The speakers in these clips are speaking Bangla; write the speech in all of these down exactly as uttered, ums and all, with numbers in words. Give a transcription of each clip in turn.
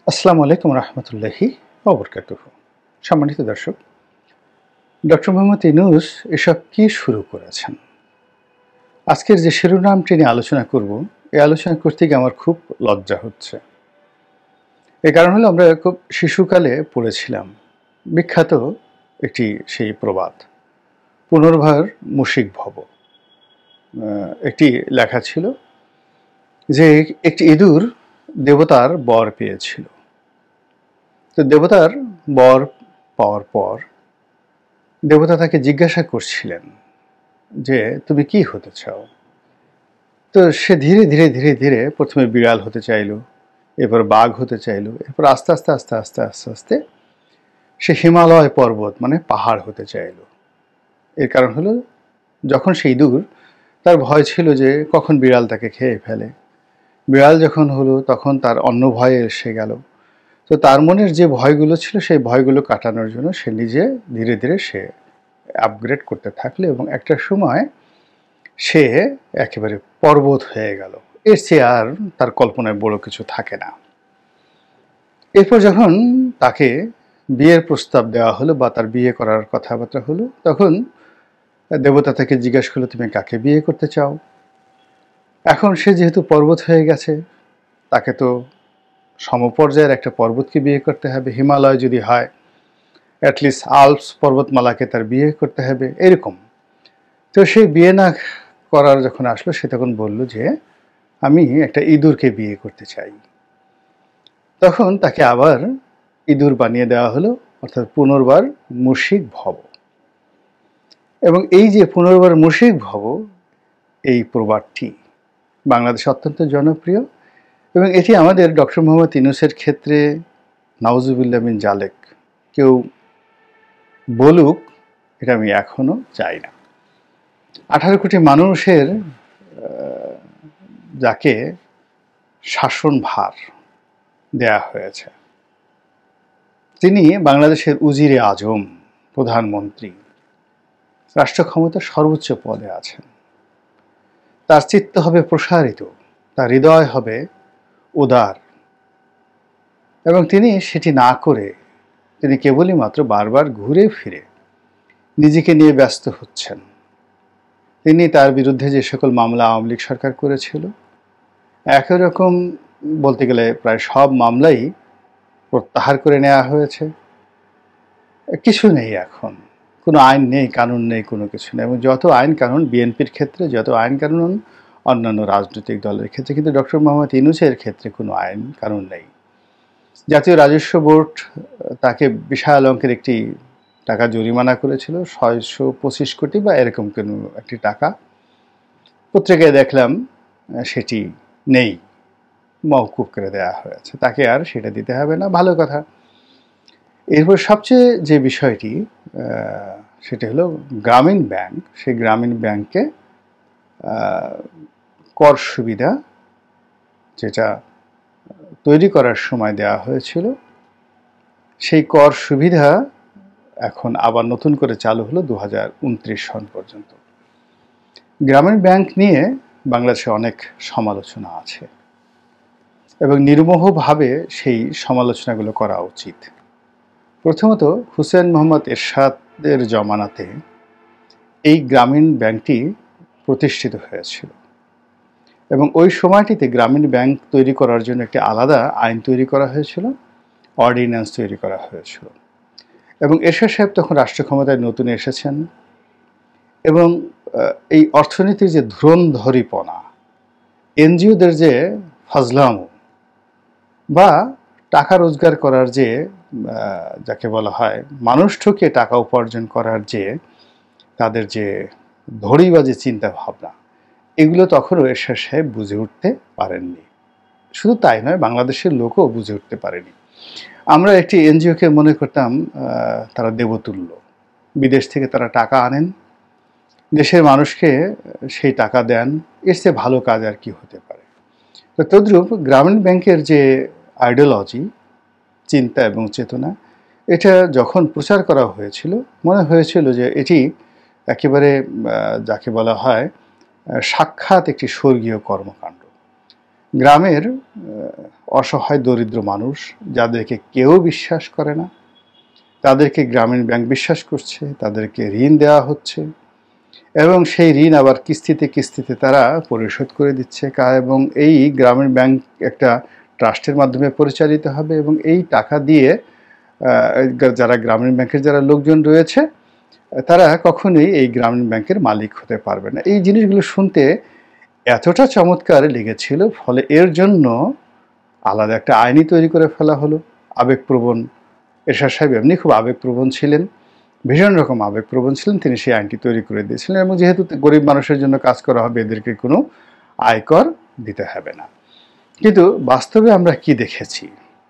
আসসালামু আলাইকুম রহমতুল্লাহি ওয়া বারাকাতুহু। সম্মানিত দর্শক, ডক্টর মোহাম্মদ ইউনূস এসব কি শুরু করেছেন? আজকের যে শিরোনামটি নিয়ে আলোচনা করব, এই আলোচনা করতে গিয়ে আমার খুব লজ্জা হচ্ছে। এর কারণ হলো আমরা খুব শিশুকালে পড়েছিলাম বিখ্যাত একটি সেই প্রবাদ, পুনর্বার মুশিক ভব। একটি লেখা ছিল যে একটি ইঁদুর দেবতার বর পেয়েছিল। তো দেবতার বর পাওয়ার পর দেবতা তাকে জিজ্ঞাসা করছিলেন যে তুমি কি হতে চাও? তো সে ধীরে ধীরে ধীরে ধীরে প্রথমে বিড়াল হতে চাইল, এরপর বাঘ হতে চাইল, এরপর আস্তে আস্তে আস্তে আস্তে আস্তে আস্তে সে হিমালয় পর্বত মানে পাহাড় হতে চাইল। এর কারণ হলো যখন সেই ইঁদুর, তার ভয় ছিল যে কখন বিড়াল তাকে খেয়ে ফেলে। বিড়াল যখন হলো তখন তার অন্য ভয়ে এসে গেল। তো তার মনের যে ভয়গুলো ছিল সেই ভয়গুলো কাটানোর জন্য সে নিজে ধীরে ধীরে সে আপগ্রেড করতে থাকলো এবং একটা সময় সে একেবারে পর্বত হয়ে গেল। এর চেয়ে আর তার কল্পনায় বড় কিছু থাকে না। এরপর যখন তাকে বিয়ের প্রস্তাব দেওয়া হলো বা তার বিয়ে করার কথাবার্তা হলো, তখন দেবতা তাকে জিজ্ঞাসা করলো তুমি কাকে বিয়ে করতে চাও? এখন সে যেহেতু পর্বত হয়ে গেছে, তাকে তো সমপর্যায়ের একটা পর্বতকে বিয়ে করতে হবে। হিমালয় যদি হয়, অ্যাটলিস্ট আল্পস পর্বতমালাকে তার বিয়ে করতে হবে, এরকম। তো সে বিয়ে না করার যখন আসলো, সে তখন বলল যে আমি একটা ইঁদুরকে বিয়ে করতে চাই। তখন তাকে আবার ইঁদুর বানিয়ে দেওয়া হলো, অর্থাৎ পুনর্বার মুশিক ভব। এবং এই যে পুনর্বার মুশিক ভব, এই প্রবাদটি বাংলাদেশে অত্যন্ত জনপ্রিয় এবং এটি আমাদের ডক্টর মোহাম্মদ ইউনূসের ক্ষেত্রে নাউজুবিল্লাহ মিন জালেক কেউ বলুক, এটা আমি এখনো চাই না। আঠারো কোটি মানুষের যাকে শাসন ভার দেয়া হয়েছে, তিনি বাংলাদেশের উজিরে আজম, প্রধানমন্ত্রী, রাষ্ট্র ক্ষমতার সর্বোচ্চ পদে আছেন। তার চিত্ত হবে প্রসারিত, তার হৃদয় হবে উদার, এবং তিনি সেটি না করে তিনি কেবলই মাত্র বারবার ঘুরে ফিরে নিজেকে নিয়ে ব্যস্ত হচ্ছেন। তিনি তার বিরুদ্ধে যে সকল মামলা আওয়ামী লীগ সরকার করেছিল, একই রকম বলতে গেলে প্রায় সব মামলাই প্রত্যাহার করে নেওয়া হয়েছে। কিছু নেই, এখন কোনো আইন নেই, কানুন নেই, কোনো কিছু নেই। এবং যত আইন কানুন বিএনপির ক্ষেত্রে, যত আইন কানুন অন্যান্য রাজনৈতিক দলের ক্ষেত্রে, কিন্তু ডক্টর মোহাম্মদ ইউনূসের ক্ষেত্রে কোনো আইন কানুন নেই। জাতীয় রাজস্ব বোর্ড তাকে বিশাল অঙ্কের একটি টাকা জরিমানা করেছিল, ছয়শো পঁচিশ কোটি বা এরকম কোনো একটি টাকা। পত্রিকায় দেখলাম সেটি নেই, মওকুফ করে দেওয়া হয়েছে, তাকে আর সেটা দিতে হবে না, ভালো কথা। এরপর সবচেয়ে যে বিষয়টি, সেটা হলো গ্রামীণ ব্যাংক। সেই গ্রামীণ ব্যাংকে কর সুবিধা যেটা তৈরি করার সময় দেওয়া হয়েছিল, সেই কর সুবিধা এখন আবার নতুন করে চালু হলো দু হাজার উনত্রিশ সন পর্যন্ত। গ্রামীণ ব্যাংক নিয়ে বাংলাদেশে অনেক সমালোচনা আছে এবং নির্মোহভাবে সেই সমালোচনাগুলো করা উচিত। প্রথমত, হুসেন মোহাম্মদ এরশাদের জমানাতে এই গ্রামীণ ব্যাংকটি প্রতিষ্ঠিত হয়েছিল এবং ওই সময়টিতে গ্রামীণ ব্যাংক তৈরি করার জন্য একটি আলাদা আইন তৈরি করা হয়েছিল, অর্ডিন্যান্স তৈরি করা হয়েছিল। এবং এরশাদ সাহেব তখন রাষ্ট্র ক্ষমতায় নতুন এসেছেন এবং এই অর্থনীতির যে ধুরন্ধরিপনা, এনজিওদের যে ফাজলামো বা টাকা রোজগার করার যে, যাকে বলা হয় মানুষ ঠকিয়ে টাকা উপার্জন করার যে তাদের যে ধড়িবাজি চিন্তা ভাবনা, এগুলো তখনও এরশাদ সাহেব বুঝে উঠতে পারেননি। শুধু তাই নয়, বাংলাদেশের লোকও বুঝে উঠতে পারেনি। আমরা একটি এনজিওকে মনে করতাম তারা দেবতুল্য, বিদেশ থেকে তারা টাকা আনেন, দেশের মানুষকে সেই টাকা দেন, এর চেয়ে ভালো কাজ আর কি হতে পারে। তো তদ্রূপ গ্রামীণ ব্যাংকের যে আইডিওলজি, চিন্তা এবং চেতনা, এটা যখন প্রচার করা হয়েছিল মনে হয়েছিল যে এটি একেবারে যাকে বলা হয় সাক্ষাৎ একটি স্বর্গীয় কর্মকাণ্ড। গ্রামের অসহায় দরিদ্র মানুষ যাদেরকে কেউ বিশ্বাস করে না, তাদেরকে গ্রামীণ ব্যাংক বিশ্বাস করছে, তাদেরকে ঋণ দেওয়া হচ্ছে এবং সেই ঋণ আবার কিস্তিতে কিস্তিতে তারা পরিশোধ করে দিচ্ছে। এবং এই গ্রামীণ ব্যাংক একটা ট্রাস্টের মাধ্যমে পরিচালিত হবে এবং এই টাকা দিয়ে যারা গ্রামীণ ব্যাংকের যারা লোকজন রয়েছে তারা কখনোই এই গ্রামীণ ব্যাংকের মালিক হতে পারবে না। এই জিনিসগুলো শুনতে এতটা চমৎকার লেগেছিল, ফলে এর জন্য আলাদা একটা আইনি তৈরি করে ফেলা হলো। আবেগপ্রবণ এরশাদ সাহেব এমনি খুব আবেগপ্রবণ ছিলেন, ভীষণ রকম আবেগপ্রবণ ছিলেন, তিনি সেই আইনটি তৈরি করে দিয়েছিলেন এবং যেহেতু গরিব মানুষের জন্য কাজ করা হবে, এদেরকে কোনো আয়কর দিতে হবে না। কিন্তু বাস্তবে আমরা কি দেখেছি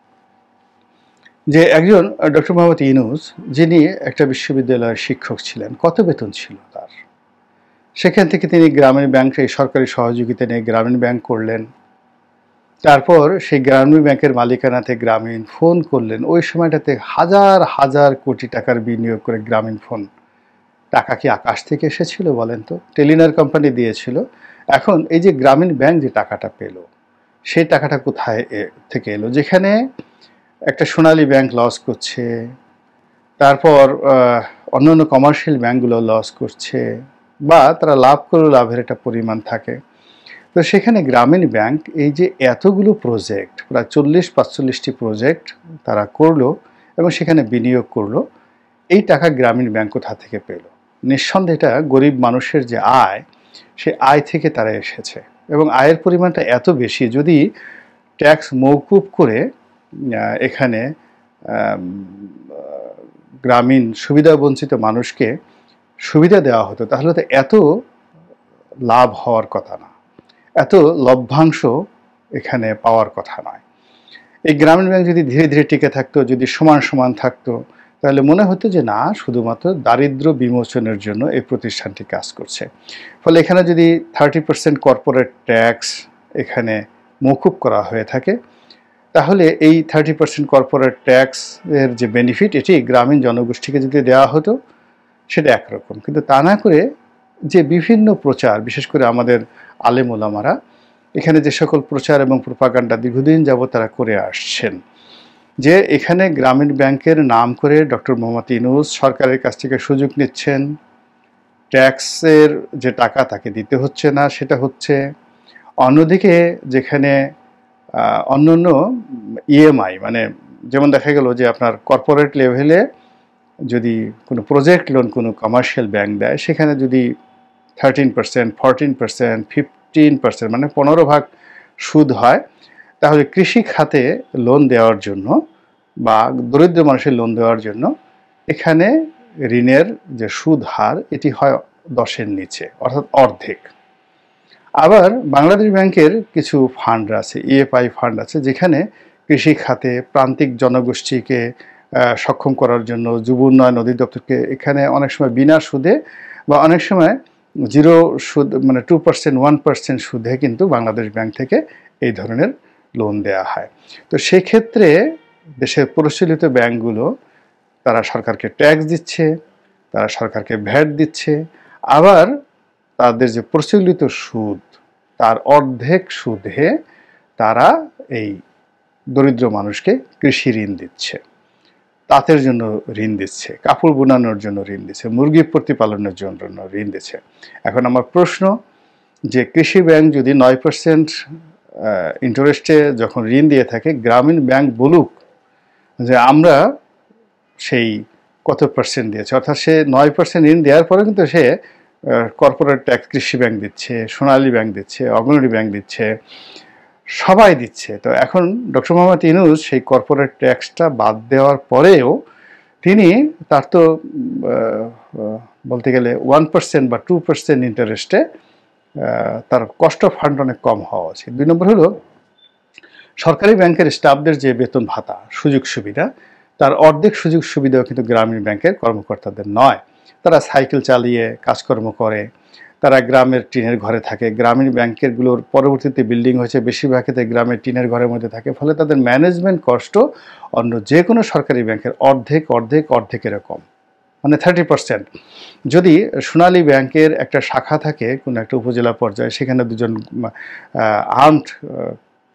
যে একজন ডক্টর মোহাম্মদ ইউনূস, যিনি একটা বিশ্ববিদ্যালয়ের শিক্ষক ছিলেন, কত বেতন ছিল তার, সেখান থেকে তিনি গ্রামীণ ব্যাংক, এই সরকারি সহযোগিতা নিয়ে গ্রামীণ ব্যাংক করলেন। তারপর সেই গ্রামীণ ব্যাংকের মালিকানাতে গ্রামীণ ফোন করলেন। ওই সময়টাতে হাজার হাজার কোটি টাকার বিনিয়োগ করে গ্রামীণ ফোন। টাকা কি আকাশ থেকে এসেছিল বলেন তো? টেলিনার কোম্পানি দিয়েছিল। এখন এই যে গ্রামীণ ব্যাংক যে টাকাটা পেল, সেই টাকাটা কোথায় থেকে এলো? যেখানে একটা সোনালী ব্যাংক লস করছে, তারপর অন্যান্য কমার্শিয়াল ব্যাংকগুলো লস করছে বা তারা লাভ করলেও লাভের একটা পরিমাণ থাকে, তো সেখানে গ্রামীণ ব্যাংক এই যে এতগুলো প্রজেক্ট, প্রায় চল্লিশ পাঁচচল্লিশটি প্রজেক্ট তারা করলো এবং সেখানে বিনিয়োগ করলো, এই টাকা গ্রামীণ ব্যাংক কোথা থেকে পেল? নিঃসন্দেহে এটা গরিব মানুষের যে আয়, সে আয় থেকে তারা এসেছে এবং আয়ের পরিমাণটা এত বেশি। যদি ট্যাক্স মওকুফ করে এখানে গ্রামীণ সুবিধা বঞ্চিত মানুষকে সুবিধা দেওয়া হতো, তাহলে তো এত লাভ হওয়ার কথা না, এত লভ্যাংশ এখানে পাওয়ার কথা নয়। এই গ্রামীণ ব্যাংক যদি ধীরে ধীরে টিকে থাকতো, যদি সমান সমান থাকতো, তাহলে মনে হতো যে না, শুধুমাত্র দারিদ্র বিমোচনের জন্য এই প্রতিষ্ঠানটি কাজ করছে। ফলে এখানে যদি থার্টি পার্সেন্ট কর্পোরেট ট্যাক্স এখানে মওকুফ করা হয়ে থাকে, তাহলে এই থার্টি পার্সেন্ট কর্পোরেট ট্যাক্স এর যে বেনিফিট, এটি গ্রামীণ জনগোষ্ঠীকে যদি দেওয়া হতো সেটা একরকম। কিন্তু তা না করে যে বিভিন্ন প্রচার, বিশেষ করে আমাদের আলেম ওলামারা এখানে যে সকল প্রচার এবং প্রোপাগান্ডা দীর্ঘদিন যাবৎ তারা করে আসছেন, যে এখানে গ্রামীণ ব্যাংকের নাম করে ডক্টর মোহাম্মদ ইউনূস সরকারের কাছ থেকে সুযোগ নিচ্ছেন, ট্যাক্সের যে টাকা তাকে দিতে হচ্ছে না, সেটা হচ্ছে। অন্যদিকে যেখানে অন্য অন্য ইএমআই, মানে যেমন দেখা গেল যে আপনার কর্পোরেট লেভেলে যদি কোনো প্রজেক্ট লোন কোনো কমার্শিয়াল ব্যাংক দেয়, সেখানে যদি thirteen percent fourteen percent fifteen percent মানে পনেরো ভাগ সুদ হয়, তাহলে কৃষি খাতে লোন দেওয়ার জন্য বা দরিদ্র মানুষের লোন দেওয়ার জন্য এখানে ঋণের যে সুদ হার, এটি হয় দশের নিচে, অর্থাৎ অর্ধেক। আবার বাংলাদেশ ব্যাংকের কিছু ফান্ড আছে, ইএফআই ফান্ড আছে, যেখানে কৃষি খাতে প্রান্তিক জনগোষ্ঠীকে সক্ষম করার জন্য যুব উন্নয়ন অধিদপ্তরকে এখানে অনেক সময় বিনা সুদে বা অনেক সময় জিরো সুদ, মানে টু পার্সেন্ট ওয়ান পার্সেন্ট সুদে কিন্তু বাংলাদেশ ব্যাংক থেকে এই ধরনের লোন দেওয়া হয়। তো সেক্ষেত্রে দেশের প্রচলিত ব্যাংকগুলো তারা সরকারকে ট্যাক্স দিচ্ছে, তারা সরকারকে ভ্যাট দিচ্ছে, আবার তাদের যে প্রচলিত সুদ তার অর্ধেক সুদে তারা এই দরিদ্র মানুষকে কৃষি ঋণ দিচ্ছে, তাঁতের জন্য ঋণ দিচ্ছে, কাপড় বোনানোর জন্য ঋণ দিচ্ছে, মুরগি প্রতিপালনের জন্য ঋণ দিচ্ছে। এখন আমার প্রশ্ন, যে কৃষি ব্যাংক যদি নয় পার্সেন্ট ইন্টারেস্টে যখন ঋণ দিয়ে থাকে, গ্রামীণ ব্যাংক বলুক যে আমরা সেই কত পার্সেন্ট দিয়েছে, অর্থাৎ সে নয় পার্সেন্ট ঋণ দেওয়ার পরে কিন্তু সে কর্পোরেট ট্যাক্স কৃষি ব্যাংক দিচ্ছে, সোনালী ব্যাংক দিচ্ছে, অগ্রণী ব্যাংক দিচ্ছে, সবাই দিচ্ছে। তো এখন ডক্টর মোহাম্মদ ইউনূস সেই কর্পোরেট ট্যাক্সটা বাদ দেওয়ার পরেও তিনি, তার তো বলতে গেলে ওয়ান পার্সেন্ট বা টু পার্সেন্ট ইন্টারেস্টে তার কস্ট অফ ফান্ড অনেক কম হওয়া উচিত। দুই নম্বর হলো, সরকারি ব্যাংকের স্টাফদের যে বেতন ভাতা সুযোগ সুবিধা, তার অর্ধেক সুযোগ সুবিধাও কিন্তু গ্রামীণ ব্যাংকের কর্মকর্তাদের নয়। তারা সাইকেল চালিয়ে কাজকর্ম করে, তারা গ্রামের টিনের ঘরে থাকে। গ্রামীণ ব্যাংকেরগুলোর পরবর্তীতে বিল্ডিং হয়েছে, বেশিরভাগ ক্ষেত্রে গ্রামের টিনের ঘরের মধ্যে থাকে, ফলে তাদের ম্যানেজমেন্ট কষ্ট অন্য যে কোনো সরকারি ব্যাংকের অর্ধেক অর্ধেক অর্ধেক এরকম, মানে থার্টি পার্সেন্ট। যদি সোনালী ব্যাংকের একটা শাখা থাকে কোনো একটা উপজেলা পর্যায়ে, সেখানে দুজন আর্মড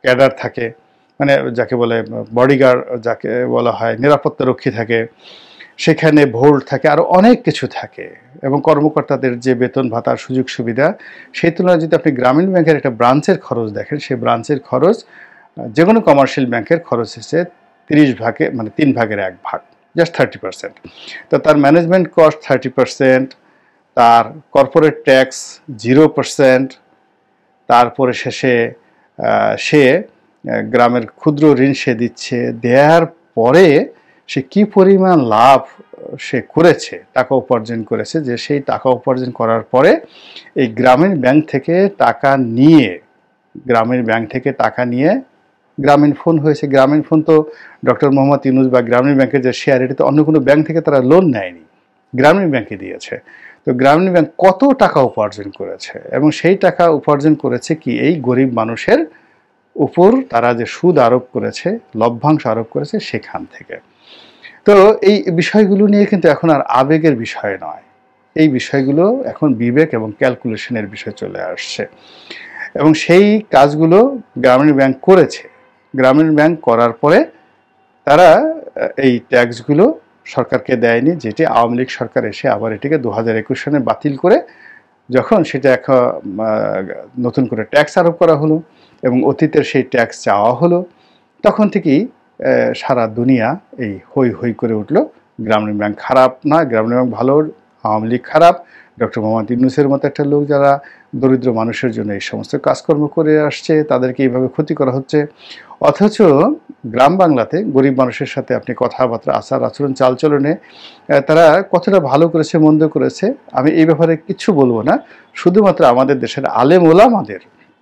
ক্যাডার থাকে, মানে যাকে বলে বডিগার্ড, যাকে বলা হয় নিরাপত্তা রক্ষী থাকে, সেখানে ভোল্ট থাকে, আরও অনেক কিছু থাকে, এবং কর্মকর্তাদের যে বেতন ভাতার সুযোগ সুবিধা, সেই তুলনায় যদি আপনি গ্রামীণ ব্যাংকের একটা ব্রাঞ্চের খরচ দেখেন, সেই ব্রাঞ্চের খরচ যে কোনো কমার্শিয়াল ব্যাংকের খরচ হচ্ছে তিরিশ ভাগে, মানে তিন ভাগের এক ভাগ, জাস্ট থার্টি পার্সেন্ট। তো তার ম্যানেজমেন্ট কস্ট থার্টি পার্সেন্ট, তার কর্পোরেট ট্যাক্স জিরো পার্সেন্ট, তারপরে শেষে সে গ্রামের ক্ষুদ্র ঋণ সে দিচ্ছে, দেওয়ার পরে সে কি পরিমাণ লাভ সে করেছে, টাকা উপার্জন করেছে, যে সেই টাকা উপার্জন করার পরে এই গ্রামীণ ব্যাংক থেকে টাকা নিয়ে গ্রামীণ ব্যাংক থেকে টাকা নিয়ে গ্রামীণ ফোন হয়েছে। গ্রামীণ ফোন তো ডক্টর মোহাম্মদ ইউনূস বা গ্রামীণ ব্যাংকের যে শেয়ার, এটা তো অন্য কোনো ব্যাংক থেকে তারা লোন নেয়নি, গ্রামীণ ব্যাংকে দিয়েছে। তো গ্রামীণ ব্যাংক কত টাকা উপার্জন করেছে, এবং সেই টাকা উপার্জন করেছে কি এই গরিব মানুষের উপর তারা যে সুদ আরোপ করেছে, লভ্যাংশ আরোপ করেছে সেখান থেকে। তো এই বিষয়গুলো নিয়ে কিন্তু এখন আর আবেগের বিষয় নয়, এই বিষয়গুলো এখন বিবেক এবং ক্যালকুলেশনের বিষয় চলে আসছে, এবং সেই কাজগুলো গ্রামীণ ব্যাংক করেছে। গ্রামীণ ব্যাংক করার পরে তারা এই ট্যাক্সগুলো সরকারকে দেয়নি, যেটি আওয়ামী লীগ সরকার এসে আবার এটিকে দু হাজার একুশ সনে বাতিল করে যখন সেটা এখন নতুন করে ট্যাক্স আরোপ করা হলো এবং অতীতের সেই ট্যাক্স চাওয়া হলো, তখন থেকেই সারা দুনিয়া এই হই হই করে উঠলো, গ্রামীণ ব্যাংক খারাপ না, গ্রামীণ ব্যাংক ভালো, আওয়ামী লীগ খারাপ, ডক্টর মোহাম্মদ ইউনূসের মতো একটা লোক যারা দরিদ্র মানুষের জন্য এই সমস্ত কাজকর্ম করে আসছে, তাদেরকে এইভাবে ক্ষতি করা হচ্ছে। অথচ গ্রাম বাংলাতে গরিব মানুষের সাথে আপনি কথাবার্তা, আচার আচরণ, চালচলনে তারা কতটা ভালো করেছে মন্দ করেছে আমি এই ব্যাপারে কিছু বলবো না, শুধুমাত্র আমাদের দেশের আলেম ওলামাদের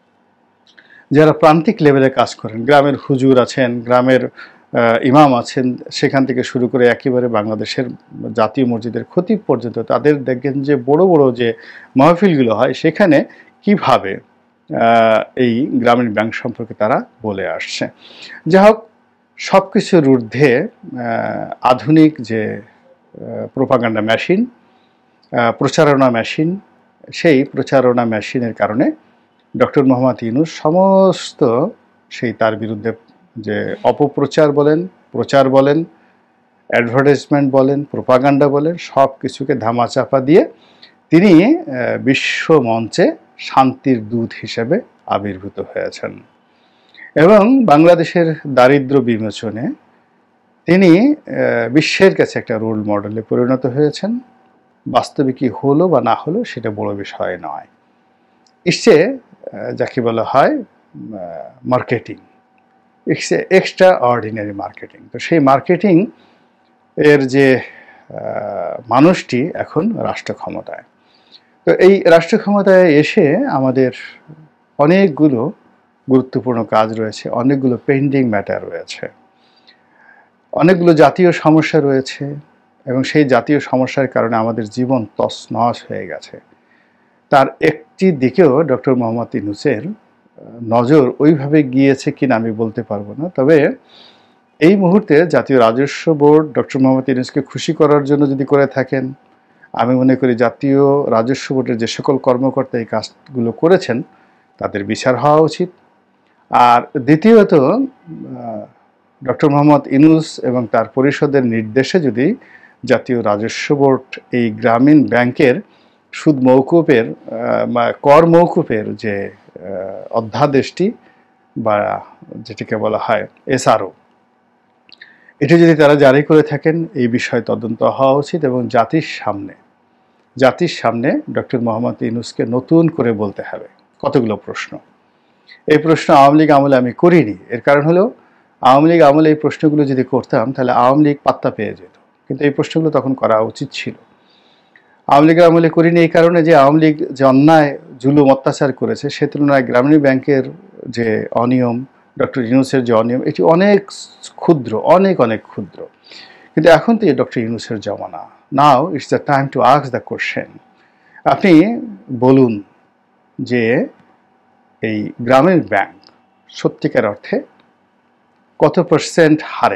যারা প্রান্তিক লেভেলে কাজ করেন, গ্রামের হুজুর আছেন, গ্রামের ইমাম আছেন, সেখান থেকে শুরু করে একেবারে বাংলাদেশের জাতীয় মসজিদের খতিব পর্যন্ত, তাদের দেখেন যে বড় বড় যে মাহফিলগুলো হয় সেখানে কিভাবে এই গ্রামীণ ব্যাংক সম্পর্কে তারা বলে আসছে। যাই হোক, সব কিছুর ঊর্ধ্বে আধুনিক যে প্রোপাগান্ডা মেশিন, প্রচারণা মেশিন, সেই প্রচারণা মেশিনের কারণে ডক্টর মোহাম্মদ ইউনূস সমস্ত সেই তার বিরুদ্ধে যে অপপ্রচার বলেন, প্রচার বলেন, অ্যাডভার্টাইজমেন্ট বলেন, প্রোপাগান্ডা বলেন, সব কিছুকে ধামাচাপা দিয়ে তিনি বিশ্ব মঞ্চে শান্তির দূত হিসেবে আবির্ভূত হয়েছেন, এবং বাংলাদেশের দারিদ্র্য বিমোচনে তিনি বিশ্বের কাছে একটা রোল মডেলে পরিণত হয়েছেন। বাস্তবে কি হলো বা না হলো সেটা বড় বিষয় নয়, ইসে যাকে বলা হয় marketing, it's a extraordinary marketing. তো সেই মার্কেটিং এর যে মানুষটি এখন রাষ্ট্র ক্ষমতায়, তো এই রাষ্ট্র ক্ষমতায় এসে আমাদের অনেকগুলো গুরুত্বপূর্ণ কাজ রয়েছে, অনেকগুলো পেন্ডিং ম্যাটার রয়েছে, অনেকগুলো জাতীয় সমস্যা রয়েছে, এবং সেই জাতীয় সমস্যার কারণে আমাদের জীবন তছনছ হয়ে গেছে। তার একটি দিকেও ডক্টর মোহাম্মদ ইউনূসের নজর ওইভাবে গিয়েছে কিনা আমি বলতে পারবো না, তবে এই মুহূর্তে জাতীয় রাজস্ব বোর্ড ডক্টর মোহাম্মদ ইউনূসকে খুশি করার জন্য যদি করে থাকেন, আমি মনে করি জাতীয় রাজস্ব বোর্ডের যে সকল কর্মকর্তা এই কাজগুলো করেছেন তাদের বিচার হওয়া উচিত। আর দ্বিতীয়ত, ডক্টর মোহাম্মদ ইউনূস এবং তার পরিষদের নির্দেশে যদি জাতীয় রাজস্ব বোর্ড এই গ্রামীণ ব্যাংকের সুদ মৌকুফের কর মৌকুফের যে অধ্যাদেশটি বা যেটিকে বলা হয় এসআরও, এটি যদি তারা জারি করে থাকেন, এই বিষয়ে তদন্ত হওয়া উচিত, এবং জাতির সামনে জাতির সামনে ডক্টর মোহাম্মদ ইউনূসকে নতুন করে বলতে হবে কতগুলো প্রশ্ন। এই প্রশ্ন আওয়ামী লীগ আমলে আমি করিনি, এর কারণ হলো আওয়ামী লীগ আমলে এই প্রশ্নগুলো যদি করতাম তাহলে আওয়ামী লীগ পাত্তা পেয়ে যেত, কিন্তু এই প্রশ্নগুলো তখন করা উচিত ছিল। আওয়ামী লীগের আমলে করিনি এই কারণে যে আওয়ামী লীগ যে অন্যায় জুলুম অত্যাচার করেছে সে তুলনায় গ্রামীণ ব্যাংকের যে অনিয়ম, ডক্টর ইউনূসের যে অনিয়ম, এটি অনেক ক্ষুদ্র, অনেক অনেক ক্ষুদ্র। কিন্তু এখন তো এই ডক্টর ইউনূসের জমানা, now it's the time to ask the question. আপনি বলুন যে এই গ্রামীণ ব্যাংক সত্যিকার অর্থে কত পার্সেন্ট হারে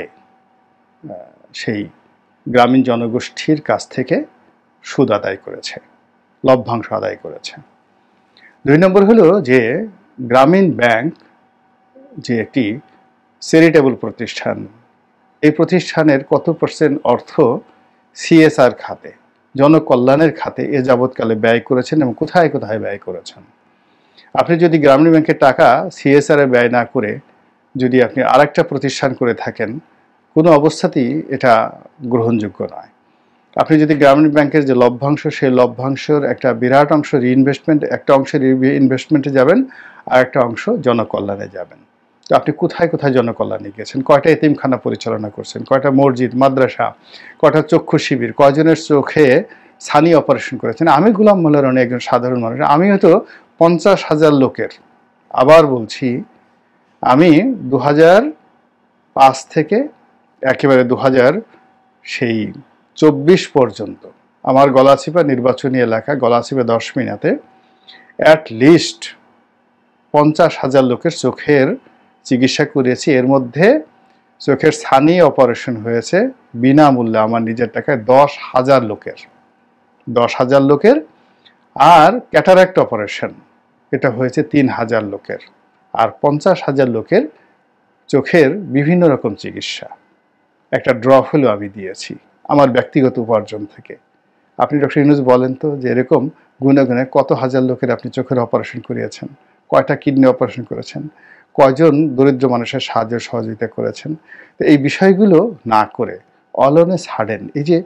সেই গ্রামীণ জনগোষ্ঠীর কাছ থেকে সুদ আদায় করেছে, লভ্যাংশ আদায় করেছে। দুই নম্বর হলো যে গ্রামীণ ব্যাংক যে একটি চ্যারিটেবল প্রতিষ্ঠান, এই প্রতিষ্ঠানের কত পার্সেন্ট অর্থ সিএসআর খাতে, জনকল্যাণের খাতে এ যাবৎকালে ব্যয় করেছেন এবং কোথায় কোথায় ব্যয় করেছেন। আপনি যদি গ্রামীণ ব্যাংকের টাকা সিএসআর এ ব্যয় না করে যদি আপনি আরেকটা প্রতিষ্ঠান করে থাকেন, কোনো অবস্থাতেই এটা গ্রহণযোগ্য নয়। আপনি যদি গ্রামীণ ব্যাংকের যে লভ্যাংশ, সেই লভ্যাংশের একটা বিরাট অংশ রিইনভেস্টমেন্ট, একটা অংশের ইনভেস্টমেন্টে যাবেন আর একটা অংশ জনকল্যাণে যাবেন। তো আপনি কোথায় কোথায় জনকল্যাণে গিয়েছেন, কয়টা এতিমখানা পরিচালনা করছেন, কয়টা মসজিদ, মাদ্রাসা, কয়টা চক্ষু শিবির, কয়জনের চোখে ছানি অপারেশন করেছেন। আমি গোলাম মোল্লা রনি একজন সাধারণ মানুষ, আমি হয়তো পঞ্চাশ হাজার লোকের, আবার বলছি আমি দু হাজার পাঁচ থেকে একেবারে দু হাজার সেই চব্বিশ পর্যন্ত আমার গলাচিপা নির্বাচনী এলাকা গলাচিপা দশ মিনাতে অ্যাট লিস্ট পঞ্চাশ হাজার লোকের চোখের চিকিৎসা করেছি। এর মধ্যে চোখের ছানি অপারেশন হয়েছে বিনামূল্যে আমার নিজের টাকায় দশ হাজার লোকের দশ হাজার লোকের আর ক্যাটারাক্ট অপারেশন এটা হয়েছে তিন হাজার লোকের, আর পঞ্চাশ হাজার লোকের চোখের বিভিন্ন রকম চিকিৎসা একটা ড্রপ হলেও আমি দিয়েছি আমার ব্যক্তিগত উপার্জন থেকে। আপনি ডক্টর ইউনূস বলেন তো যে এরকম গুনে গুনে কত হাজার লোকের আপনি চোখের অপারেশন করিয়েছেন, কয়টা কিডনি অপারেশন করেছেন, কয়জন দরিদ্র মানুষের সাহায্য সহযোগিতা করেছেন। তো এই বিষয়গুলো না করে অলনে ছাড়েন। এই যে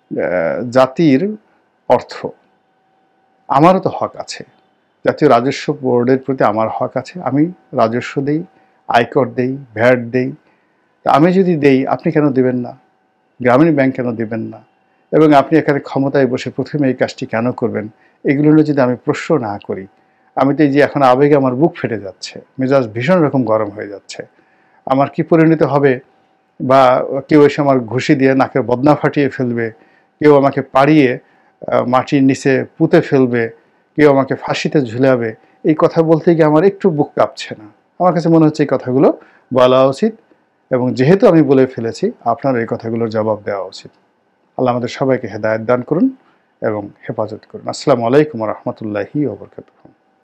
জাতির অর্থ, আমারও তো হক আছে, জাতীয় রাজস্ব বোর্ডের প্রতি আমার হক আছে, আমি রাজস্ব দেই, আয়কর দেই, ভ্যাট দেই। আমি যদি দেই আপনি কেন দেবেন না, গ্রামীণ ব্যাংক কেন দেবেন না, এবং আপনি এখানে ক্ষমতায় বসে প্রথমে এই কাজটি কেন করবেন, এগুলো নিয়ে যদি আমি প্রশ্ন না করি, আমি তো এই যে এখন আবেগে আমার বুক ফেটে যাচ্ছে, মেজাজ ভীষণ রকম গরম হয়ে যাচ্ছে, আমার কি পরিণত হবে, বা কেউ এসে আমার ঘুষি দিয়ে নাকের বদনা ফাটিয়ে ফেলবে, কেউ আমাকে পাড়িয়ে মাটির নিচে পুঁতে ফেলবে, কেউ আমাকে ফাঁসিতে ঝুলাবে, এই কথা বলতে গিয়ে আমার একটু বুক কাঁপছে না। আমার কাছে মনে হচ্ছে এই কথাগুলো বলা উচিত, এবং যেহেতু আমি বলে ফেলেছি আপনার এই কথাগুলোর জবাব দেওয়া উচিত। আল্লাহ আমাদের সবাইকে হেদায়েত দান করুন এবং হেফাজত করুন। আসসালামু আলাইকুম ওয়া রাহমাতুল্লাহি ওয়া বারাকাতুহু।